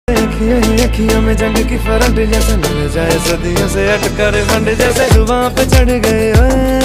अखियों में जंग की फरंट जैसे मिल जाए सदियों से अटकर बंड जैसे जुबां पे चढ़ गए ओए।